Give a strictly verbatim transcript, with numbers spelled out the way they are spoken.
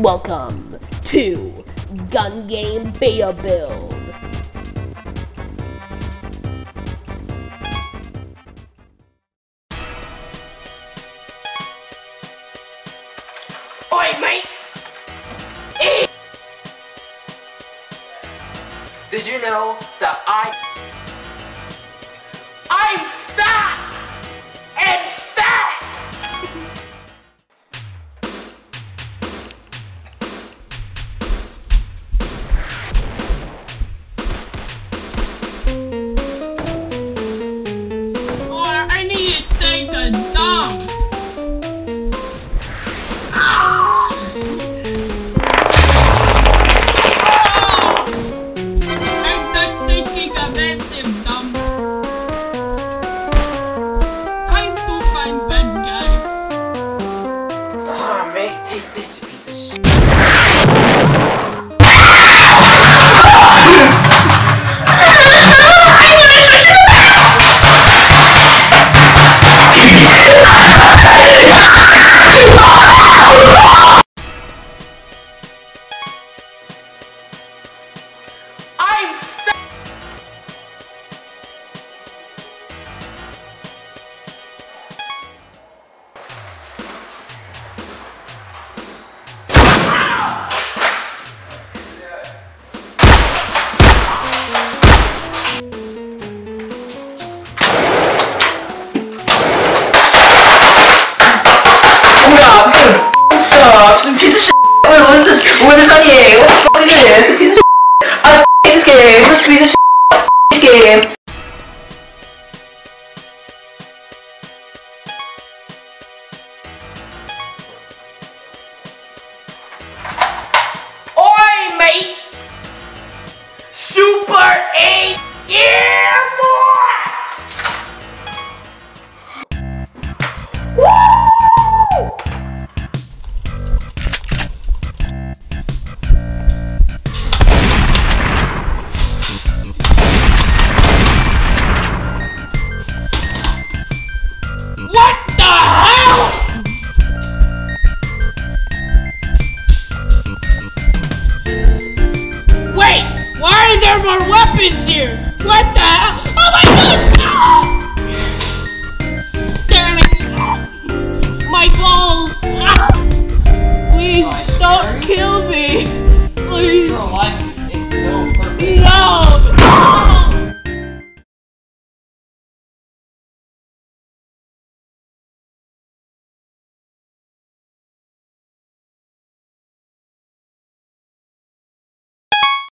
Welcome to Gun Game Beta Build. Oi, mate! E Did you know that I... I'm fat! And fat! Oh, I need to take a dump! Take this piece of shit. I'm fat. Sucks, a piece of shit. What, what is this? What is on you? What the fuck is this? A piece of shit. I f*** this game. What's a piece of shit? I f*** this game. Oi, mate! Super eight, yeah, boy! Woo! What the hell? Wait, why are there more weapons here? What the hell? Oh my god! Ah! Damn it! My balls! Ah! Please don't kill me! Please!